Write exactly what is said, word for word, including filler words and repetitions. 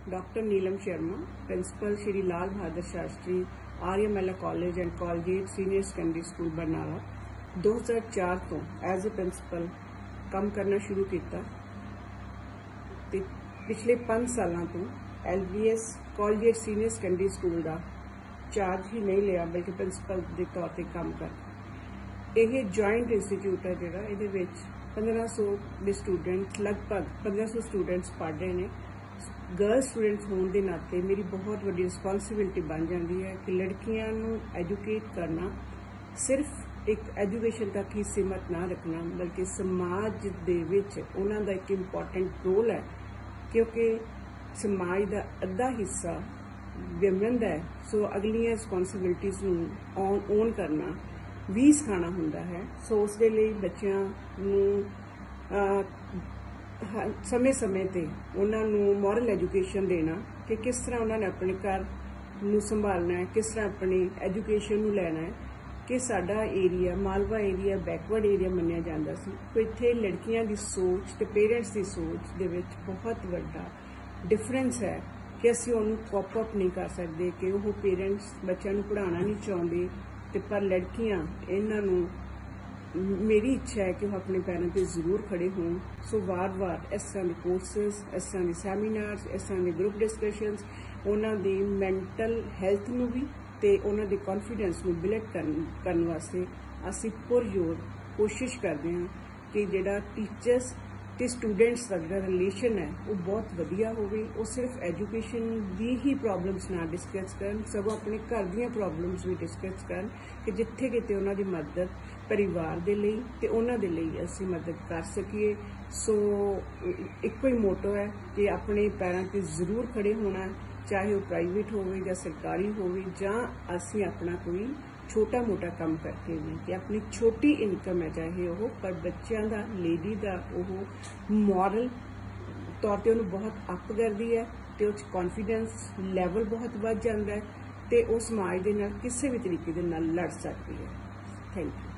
Doctor Neelam Sharma, principal Shri Lal Bahadur Shastri Arya Mahila college and Colgate senior secondary school Barnala दो हज़ार चार तो एज ए प्रिंसिपल काम करना शुरू किया। पिछले पांच सालों तो L B S Colgate senior secondary school का चार्ज ही नहीं लिया, बल्कि प्रिंसिपल के तौर पर काम कर। यह जॉइंट इंस्टीट्यूट है जोड़ा ये पंद्रह सौ के स्टूडेंट लगभग पंद्रह सौ स्टूडेंट्स पढ़ रहे हैं। गर्ल स्टूडेंट्स होने के नाते मेरी बहुत बड़ी रिस्पॉन्सिबिलिटी बन जाती है कि लड़कियां एजुकेट करना सिर्फ एक एजुकेशन तक ही सीमित ना रखना, बल्कि समाज दे विच उन्हां दा एक इंपॉर्टेंट रोल है, क्योंकि समाज का अद्धा हिस्सा विमेन है। सो अगलियां रिस्पॉन्सिबिलिटीज नूं ओन करना भी सिखाना हुंदा है। सो उस दे लई बच्चियां नूं समय समय ते उन्होंने मॉरल एजुकेशन देना कि किस तरह उन्होंने अपने घर नूं संभालना है, किस तरह अपनी एजुकेशन नूं लेना है। कि साडा area Malwa area backward area मन्निया जाता सी, तो इत्थे लड़कियां की सोच ते पेरेंट्स की सोच दे विच बहुत बड़ा डिफरेंस है कि असीं उहनूं कॉप अप नहीं कर सकते कि वह पेरेंट्स बच्चों नूं पढ़ाना नहीं चाहते, ते पर लड़कियां इन्हां नूं मेरी इच्छा है कि वह अपने पैरों पर जरूर खड़े हों। सो वार वार इस तरह के कोर्सेस, इस तरह के सैमीनार्स, इस तरह के ग्रुप डिस्कशनस उन्होंने मैंटल हैल्थ नूं भी ते उन्होंने दे कॉन्फिडेंस नूं बिल्ड करने वास्ते असीं पुरजोर कोशिश करते हैं कि जिहड़ा टीचर्स ते स्टूडेंट्स का जिहड़ा रिलेशन है वो बहुत वधिया होवे। वो सिर्फ एजुकेशन की ही प्रॉब्लम्स ना डिस्कस करन, सगों अपने घर दीयां प्रॉब्लम्स भी डिस्कस करन कि जिथे किते उन्हां दी मदद परिवार दे लई ते उन्हां दे लई असीं मदद कर सकीए। सो इक्को ही मोटो है कि अपने पैरों पर जरूर खड़े होना, चाहे वो प्राइवेट होवे या सरकारी होवे, जां असीं अपना कोई छोटा मोटा काम करके भी कि अपनी छोटी इनकम है चाहे वो, पर बच्चों का लेडी का वो मॉरल तौर पर उन्होंने बहुत अप करती है, तो उस कॉन्फिडेंस लैवल बहुत बढ़ जाता है, तो उस समाज के नाल किसी भी तरीके दे नाल लड़ सकती है। Thank you.